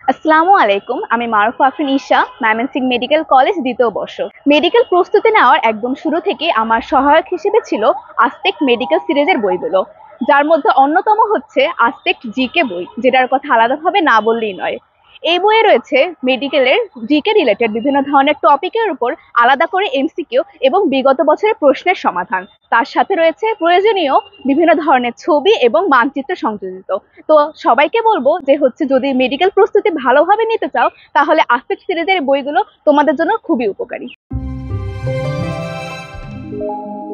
আসসালামু আলাইকুম, আমি মারুফা আফরিন ঈশা, ময়মনসিংহ মেডিকেল কলেজ দ্বিতীয় বর্ষ। মেডিকেল প্রস্তুতি নেওয়ার একদম শুরু থেকে আমার সহায়ক হিসেবে ছিল আস্তেক মেডিকেল সিরিজের বইগুলো, যার মধ্যে অন্যতম হচ্ছে আস্তেক জিকে বই, যেটার কথা আলাদাভাবে না বললেই নয়। এই বইয়ে রয়েছে মেডিকেলের জিকে রিলেটেড বিভিন্ন ধরনের টপিকের উপর আলাদা করে এমসিকিউ এবং বিগত বছরের প্রশ্নের সমাধান। তার সাথে রয়েছে প্রয়োজনীয় বিভিন্ন ধরনের ছবি এবং মানচিত্র সংযোজিত। তো সবাইকে বলবো যে যদি মেডিকেল প্রস্তুতি ভালোভাবে নিতে চাও, তাহলে আস্তেক সিরিজের বইগুলো তোমাদের জন্য খুবই উপকারী।